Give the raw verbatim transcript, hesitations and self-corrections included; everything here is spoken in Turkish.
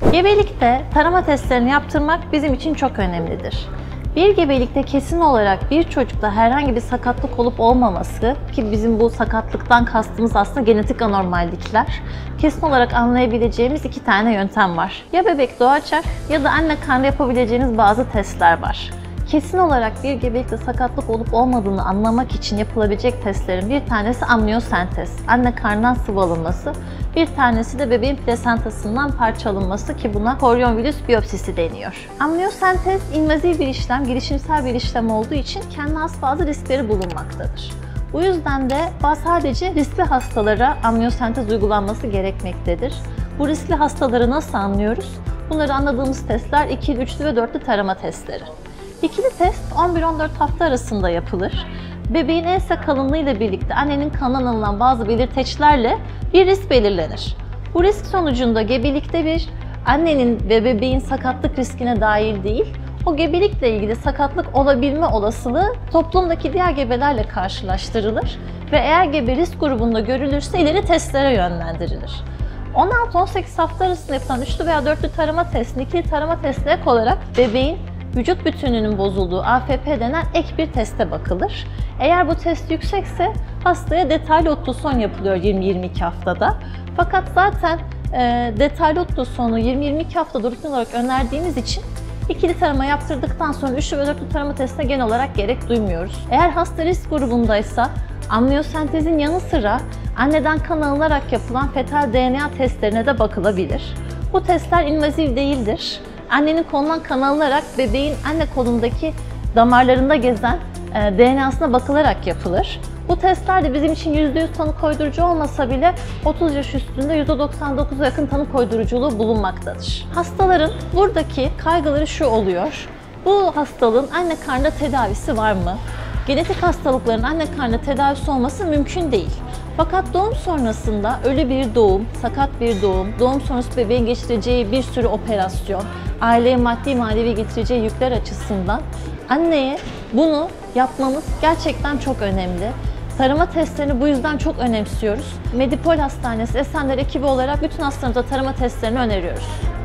Gebelikte tarama testlerini yaptırmak bizim için çok önemlidir. Bir gebelikte kesin olarak bir çocukta herhangi bir sakatlık olup olmaması, ki bizim bu sakatlıktan kastımız aslında genetik anormallikler, kesin olarak anlayabileceğimiz iki tane yöntem var. Ya bebek doğacak ya da anne karnında yapabileceğiniz bazı testler var. Kesin olarak bir gebelikte sakatlık olup olmadığını anlamak için yapılabilecek testlerin bir tanesi amniyosentez, anne karnından sıvı alınması, bir tanesi de bebeğin plasentasından parça alınması, ki buna korionvirüs biyopsisi deniyor. Amniyosentez invaziv bir işlem, girişimsel bir işlem olduğu için kendine has bazı riskleri bulunmaktadır. Bu yüzden de sadece riskli hastalara amniyosentez uygulanması gerekmektedir. Bu riskli hastaları nasıl anlıyoruz? Bunları anladığımız testler ikili, üçlü ve dörtlü tarama testleri. İkili test on bir on dört hafta arasında yapılır. Bebeğin ense kalınlığı ile birlikte annenin kanından alınan bazı belirteçlerle bir risk belirlenir. Bu risk sonucunda gebelikte bir annenin ve bebeğin sakatlık riskine dahil değil, o gebelikle ilgili sakatlık olabilme olasılığı toplumdaki diğer gebelerle karşılaştırılır ve eğer gebe risk grubunda görülürse ileri testlere yönlendirilir. on altı on sekiz hafta arasında yapılan üçlü veya dörtlü tarama testini ikili tarama testine ek olarak bebeğin vücut bütünlüğünün bozulduğu A F P denen ek bir teste bakılır. Eğer bu test yüksekse hastaya detaylı ultrason yapılıyor yirmi yirmi iki haftada. Fakat zaten e, detaylı ultrasonu yirmi yirmi iki haftada rutin olarak önerdiğimiz için ikili tarama yaptırdıktan sonra üçlü ve dörtlü tarama testine genel olarak gerek duymuyoruz. Eğer hasta risk grubundaysa amniyosentezin yanı sıra anneden kan alınarak yapılan fetal D N A testlerine de bakılabilir. Bu testler invaziv değildir. Annenin kolundan kan alınarak bebeğin anne kolundaki damarlarında gezen D N A'sına bakılarak yapılır. Bu testler de bizim için yüzde yüz tanı koydurucu olmasa bile otuz yaş üstünde yüzde doksan dokuza yakın tanı koyduruculuğu bulunmaktadır. Hastaların buradaki kaygıları şu oluyor: bu hastalığın anne karnında tedavisi var mı? Genetik hastalıkların anne karnında tedavisi olması mümkün değil. Fakat doğum sonrasında ölü bir doğum, sakat bir doğum, doğum sonrası bebeğin geçireceği bir sürü operasyon, aileye maddi manevi getireceği yükler açısından anneye bunu yapmamız gerçekten çok önemli. Tarama testlerini bu yüzden çok önemsiyoruz. Medipol Hastanesi Esenler ekibi olarak bütün hastalarımıza tarama testlerini öneriyoruz.